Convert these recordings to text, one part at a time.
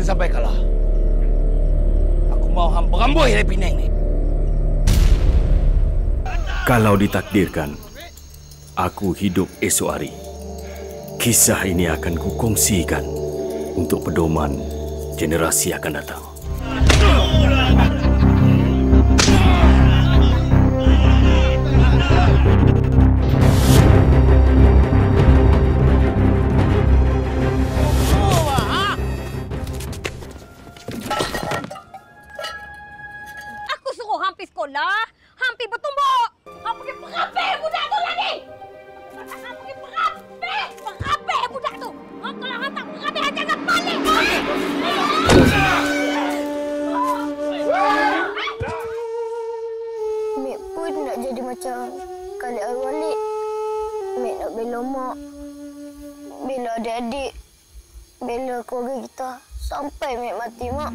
sampai kalah, aku mau hang beramboi dari Penang ni. Kalau ditakdirkan, aku hidup esok hari, kisah ini akan kukongsikan untuk pedoman generasi akan datang. Aku suruh hang pergi sekolah, hang pergi bertumbuk. Hang pergi perapi budak tu lagi. Hang pergi perapi budak tu. Kalau hang tak perapi, hang jangan balik. Mek pun nak jadi macam Khalid Al-Walid. Mek nak bela mak, bela adik-adik, bela keluarga kita sampai Mek mati, Mak.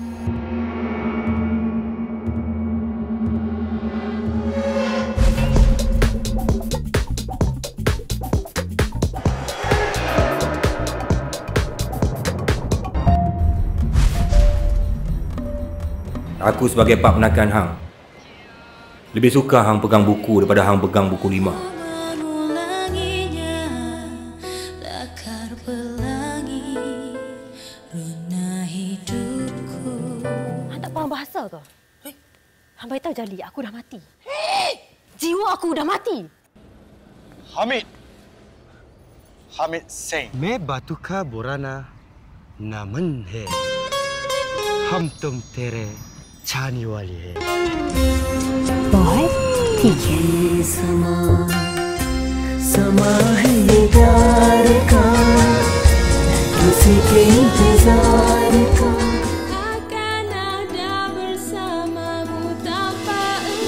Aku sebagai pak penakan hang lebih suka hang pegang buku daripada hang pegang buku 5. Hang tak faham bahasa ke? Hang beritahu Jali, aku dah mati. Jiwa aku dah mati. Hamid Singh. मैं बातू का बुराना नमन है, हम तुम तेरे छानी वाली है। बहुत ठीक है। समा है ये प्यार का, किसी के इंतजार का। Akan ada bersamamu tanpa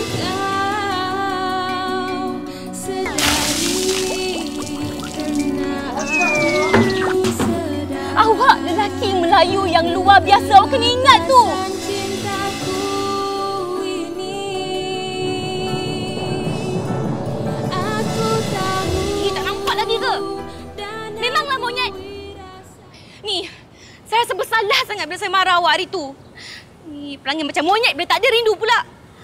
engkau. Sedari kenal sedang Awak lelaki Melayu yang luar biasa. Awak kena ingat tu. cintaku ini. Aku tahu Tak nampak lagi ke? Memanglah monyet. Ni, saya rasa bersalah sangat bila saya marah awak hari tu. Ni, pelangi macam monyet bila tak ada rindu pula.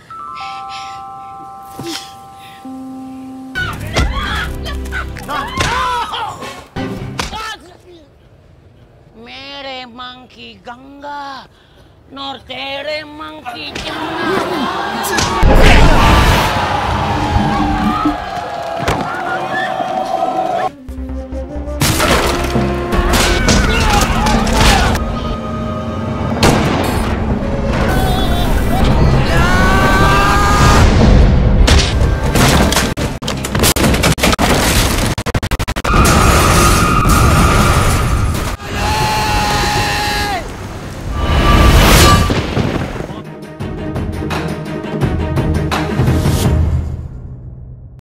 मेरे मंकी गंगा नोर तेरे मंकी जमुना।